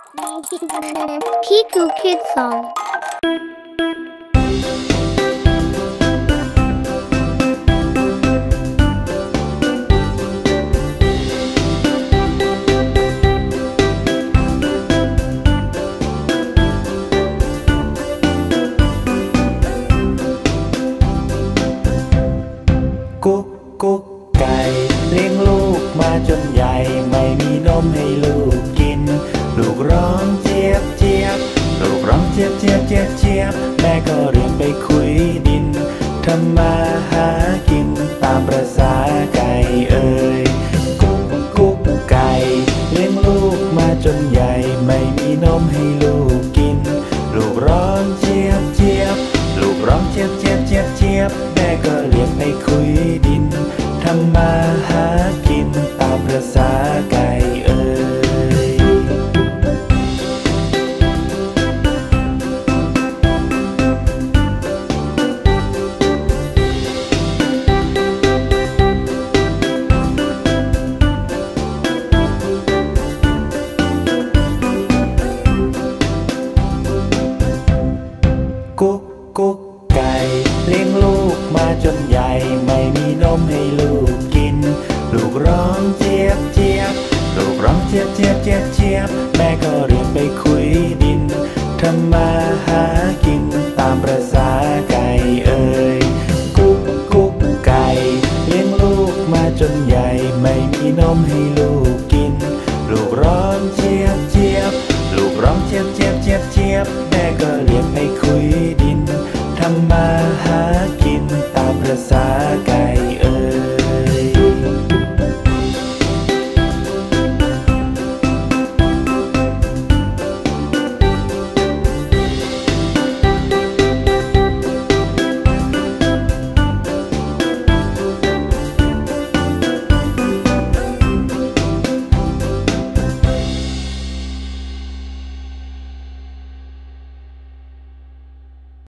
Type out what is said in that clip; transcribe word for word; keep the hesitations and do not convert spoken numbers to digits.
Kiku Kid Song. กุ๊กกุ๊กไก่เลี้ยงลูกมาจนใหญ่ไม่มีนมให้ลูกกินลูกร้องเจี๊ยบเจี๊ยบลูกร้องเจี๊ยบเจี๊ยบเจี๊ยบเจี๊ยบแม่ก็เรียนไปคุยดินทำมาหากินตามประสาไก่เอ่ยกุ๊กกุ๊กไก่เลี้ยงลูกมาจนใหญ่ไม่มีนมให้ลูกกินลูกร้องเจี๊ยบเจี๊ยบลูกร้องเจี๊ยบเจี๊ยบเจี๊ยบเจี๊ยบแม่ก็เรียกไปคุยดินทำมาหากินตามประสาไก่เอ่ยกุ๊กกุ๊กไก่เลี้ยงลูกมาจนใหญ่ไม่มีนมให้ลูกกินลูกร้องเจี๊ยบเจี๊ยบลูกร้องเจี๊ยบเจี๊ยบเจี๊ยบเจี๊ยบแม่ก็เรียกไปคุยดินทำมาหากินตามประสาไก่เอ่ยกุ๊กกุ๊กไก่เลี้ยงลูกมาจนใหญ่ไม่มีนมให้ลูกกินลูกร้องเจี๊